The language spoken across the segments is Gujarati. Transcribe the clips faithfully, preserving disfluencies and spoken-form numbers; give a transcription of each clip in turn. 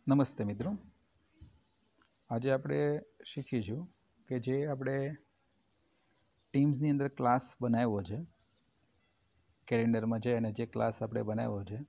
નમસ્તે મિત્રો, આજે આપણે શીખીશું કે જે આપણે ટીમ્સની અંદર ક્લાસ બનાવ્યો છે, કેલેન્ડરમાં છે અને જે ક્લાસ આપણે બનાવ્યો છે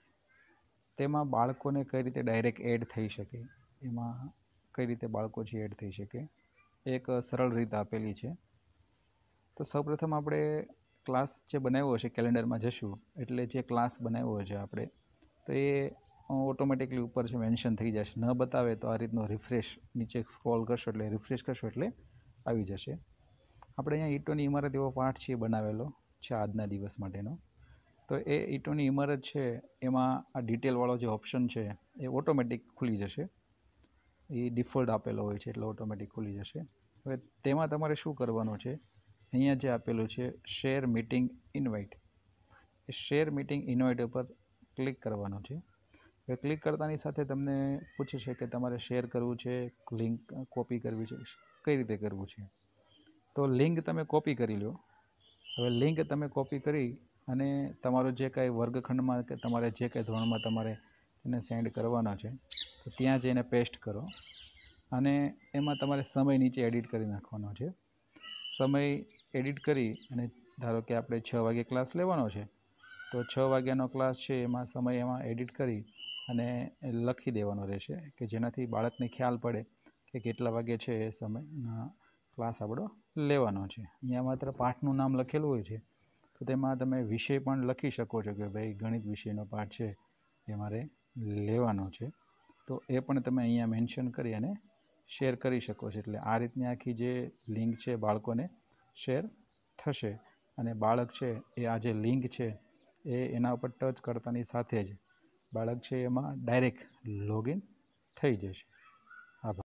તેમાં બાળકોને કઈ રીતે ડાયરેક્ટ એડ થઈ શકે, એમાં કઈ રીતે બાળકો છે એડ થઈ શકે, એક સરળ રીત આપેલી છે. તો સૌપ્રથમ આપણે ક્લાસ જે બનાવ્યો છે કેલેન્ડરમાં જશું એટલે જે ક્લાસ બનાવ્યો છે આપણે તો એ ઓટોમેટિકલી ઉપર છે મેન્શન થઈ જશે. ન બતાવે તો આ રીતનો રિફ્રેશ નીચે સ્ક્રોલ કરશો એટલે રિફ્રેશ કરશો એટલે આવી જશે. આપણે અહીંયા ઈંટોની ઇમારત એવો પાઠ છે બનાવેલો છે આજના દિવસ માટેનો. તો એ ઈંટોની ઇમારત છે એમાં આ ડિટેલવાળો જે ઓપ્શન છે એ ઓટોમેટિક ખુલી જશે. એ ડિફોલ્ટ આપેલો હોય છે એટલે ઓટોમેટિક ખુલી જશે. હવે તેમાં તમારે શું કરવાનું છે, અહીંયા જે આપેલું છે શેર મીટિંગ ઇન્વાઇટ, એ શેર મીટિંગ ઇન્વાઇટ ઉપર ક્લિક કરવાનું છે. હવે ક્લિક કરતાની સાથે તમને પૂછે છે કે તમારે શેર કરવું છે, લિંક કોપી કરવી છે, કઈ રીતે કરવું છે. તો લિંક તમે કોપી કરી લો. હવે લિંક તમે કોપી કરી અને તમારો જે કાંઈ વર્ગખંડમાં કે તમારે જે કાંઈ ધોરણમાં તમારે તેને સેન્ડ કરવાનો છે તો ત્યાં જઈને પેસ્ટ કરો અને એમાં તમારે સમય નીચે એડિટ કરી નાખવાનો છે. સમય એડિટ કરી અને ધારો કે આપણે છ વાગે ક્લાસ લેવાનો છે તો છ વાગ્યાનો ક્લાસ છે એમાં સમય એમાં એડિટ કરી અને લખી દેવાનો રહેશે કે જેનાથી બાળકને ખ્યાલ પડે કે કેટલા વાગે છે એ સમય ક્લાસ આપણો લેવાનો છે. અહીંયા માત્ર પાઠનું નામ લખેલું હોય છે તો તેમાં તમે વિષય પણ લખી શકો છો કે ભાઈ ગણિત વિષયનો પાઠ છે એ મારે લેવાનો છે. તો એ પણ તમે અહીંયા મેન્શન કરી અને શેર કરી શકો છો. એટલે આ રીતની આખી જે લિંક છે બાળકોને શેર થશે અને બાળક છે એ આ જે લિંક છે એ એના ઉપર ટચ કરતાની સાથે જ બાળક છે એમાં ડાયરેક્ટ લોગિન થઈ જશે. આભાર.